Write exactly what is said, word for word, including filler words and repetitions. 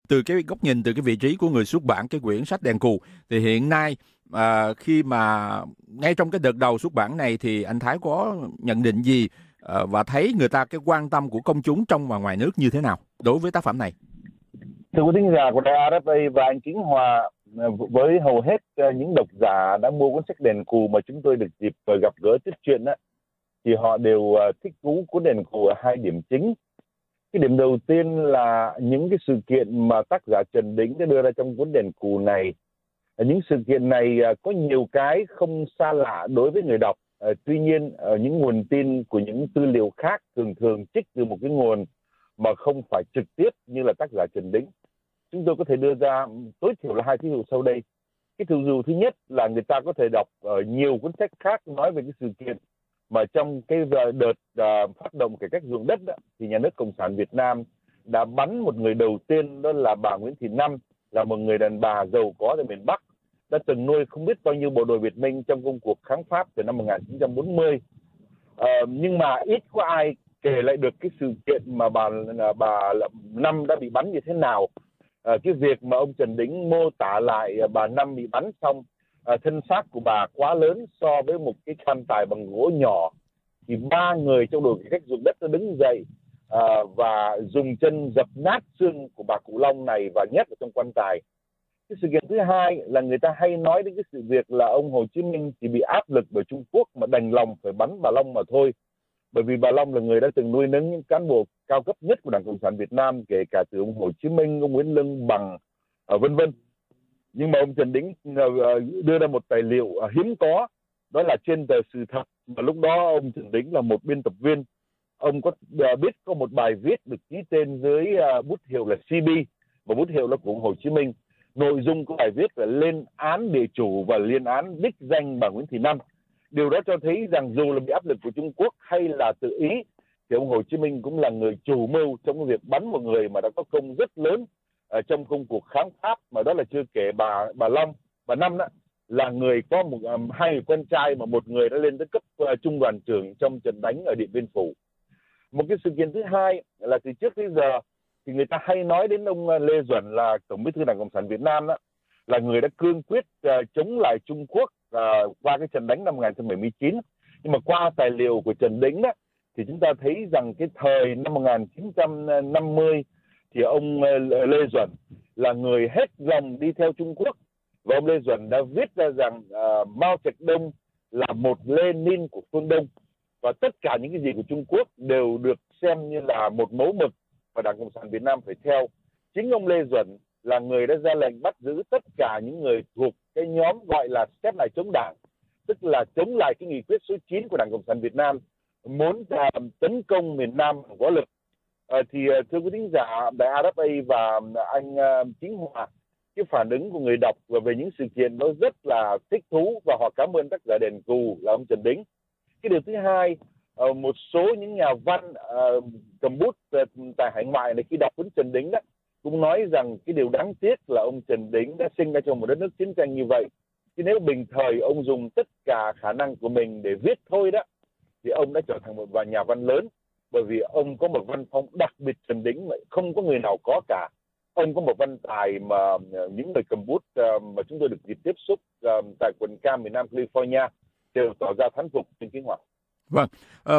từ cái góc nhìn, từ cái vị trí của người xuất bản cái quyển sách Đèn Cù, thì hiện nay à, khi mà ngay trong cái đợt đầu xuất bản này thì anh Thái có nhận định gì à, và thấy người ta cái quan tâm của công chúng trong và ngoài nước như thế nào đối với tác phẩm này? Thưa quý thính giả của đài rờ ép a và anh Chính Hòa, với hầu hết những độc giả đã mua cuốn sách Đèn Cù mà chúng tôi được dịp gặp gỡ tiếp chuyện á, thì họ đều thích thú cuốn Đèn Cù ở hai điểm chính. Cái điểm đầu tiên là những cái sự kiện mà tác giả Trần Đính đã đưa ra trong cuốn Đèn Cù này. Những sự kiện này có nhiều cái không xa lạ đối với người đọc. Tuy nhiên, những nguồn tin của những tư liệu khác thường thường trích từ một cái nguồn mà không phải trực tiếp như là tác giả Trần Đính. Chúng tôi có thể đưa ra tối thiểu là hai thí dụ sau đây. Cái thí dụ thứ nhất là người ta có thể đọc ở nhiều cuốn sách khác nói về cái sự kiện mà trong cái đợt uh, phát động cải cách ruộng đất đó, thì nhà nước Cộng sản Việt Nam đã bắn một người đầu tiên, đó là bà Nguyễn Thị Năm, là một người đàn bà giàu có ở miền Bắc, đã từng nuôi không biết bao nhiêu bộ đội Việt Minh trong công cuộc kháng Pháp từ năm một nghìn chín trăm bốn mươi. Uh, nhưng mà ít có ai kể lại được cái sự kiện mà bà bà Năm đã bị bắn như thế nào. À, cái việc mà ông Trần Đính mô tả lại bà Năm bị bắn xong, à, thân xác của bà quá lớn so với một cái quan tài bằng gỗ nhỏ, thì ba người trong đội cải cách ruộng đất đã đứng dậy à, và dùng chân dập nát xương của bà Cụ Long này và nhét vào trong quan tài. Cái sự kiện thứ hai là người ta hay nói đến cái sự việc là ông Hồ Chí Minh chỉ bị áp lực bởi Trung Quốc mà đành lòng phải bắn bà Long mà thôi. Bởi vì bà Long là người đã từng nuôi nấng những cán bộ cao cấp nhất của Đảng Cộng sản Việt Nam, kể cả từ ông Hồ Chí Minh, ông Nguyễn Lương Bằng, uh, vân vân. Nhưng mà ông Trần Đính uh, đưa ra một tài liệu uh, hiếm có, đó là trên tờ Sự Thật. Mà lúc đó ông Trần Đính là một biên tập viên. Ông có uh, biết có một bài viết được ký tên dưới uh, bút hiệu là xê bê, và bút hiệu là của ông Hồ Chí Minh. Nội dung của bài viết là lên án địa chủ và liên án đích danh bà Nguyễn Thị Năm. Điều đó cho thấy rằng dù là bị áp lực của Trung Quốc hay là tự ý, thì ông Hồ Chí Minh cũng là người chủ mưu trong cái việc bắn một người mà đã có công rất lớn ở trong công cuộc kháng Pháp. Mà đó là chưa kể bà bà Long, bà Năm đó là người có một um, hai người con trai, mà một người đã lên tới cấp uh, trung đoàn trưởng trong trận đánh ở Điện Biên Phủ. Một cái sự kiện thứ hai là từ trước tới giờ thì người ta hay nói đến ông uh, Lê Duẩn là Tổng Bí thư Đảng Cộng sản Việt Nam đó, là người đã cương quyết uh, chống lại Trung Quốc uh, qua cái trận đánh năm một nghìn chín trăm bảy mươi chín. Nhưng mà qua tài liệu của Trần Đính đó, thì chúng ta thấy rằng cái thời năm một nghìn chín trăm năm mươi thì ông uh, Lê Duẩn là người hết lòng đi theo Trung Quốc, và ông Lê Duẩn đã viết ra rằng uh, Mao Trạch Đông là một Lenin của phương Đông, và tất cả những cái gì của Trung Quốc đều được xem như là một mẫu mực và Đảng Cộng sản Việt Nam phải theo. Chính ông Lê Duẩn là người đã ra lệnh bắt giữ tất cả những người thuộc cái nhóm gọi là xét lại chống đảng, tức là chống lại cái nghị quyết số chín của Đảng Cộng sản Việt Nam muốn uh, tấn công miền Nam bằng võ lực. Uh, thì uh, thưa quý thính giả đài rờ ép a và anh uh, Chính Hòa, cái phản ứng của người đọc về những sự kiện đó rất là thích thú, và họ cảm ơn tác giả Đèn Cù là ông Trần Đính. Cái điều thứ hai, uh, một số những nhà văn uh, cầm bút uh, tại hải ngoại này khi đọc cuốn Trần Đính đó cũng nói rằng cái điều đáng tiếc là ông Trần Đính đã sinh ra trong một đất nước chiến tranh như vậy. Chứ nếu bình thời ông dùng tất cả khả năng của mình để viết thôi đó, thì ông đã trở thành một vài nhà văn lớn. Bởi vì ông có một văn phong đặc biệt Trần Đính mà không có người nào có cả. Ông có một văn tài mà những người cầm bút mà chúng tôi được dịp tiếp xúc tại quận Cam miền Nam California đều tỏ ra thán phục. Trên Kính Hòa. Vâng.